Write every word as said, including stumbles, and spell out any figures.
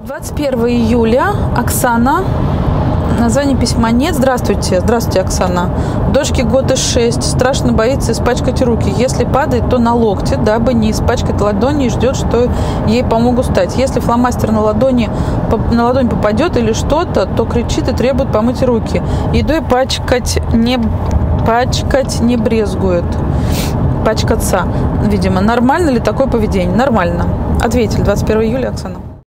двадцать первого июля. Оксана. Название письма нет. Здравствуйте. Здравствуйте, Оксана. Дочке год и шесть. Страшно боится испачкать руки. Если падает, то на локте, дабы не испачкать ладони, и ждет, что ей помогут встать. Если фломастер на ладони, на ладонь попадет или что-то, то кричит и требует помыть руки. Едой пачкать не, пачкать не брезгует. Пачкаться, видимо. Нормально ли такое поведение? Нормально. Ответили. двадцать первого июля, Оксана.